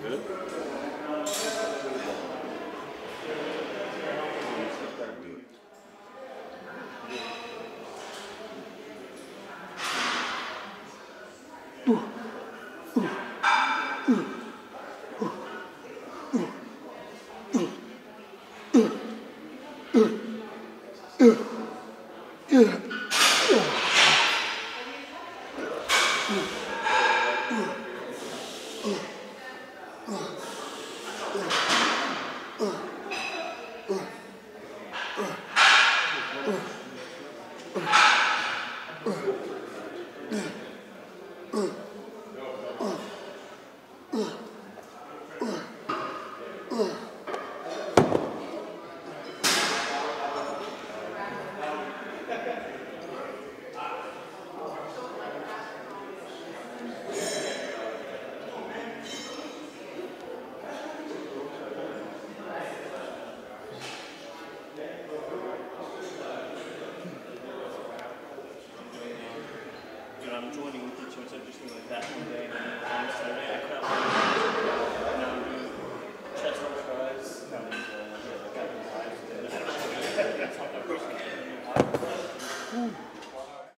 Good. I'm joining with you, so it's interesting like that one day. And then the next day, I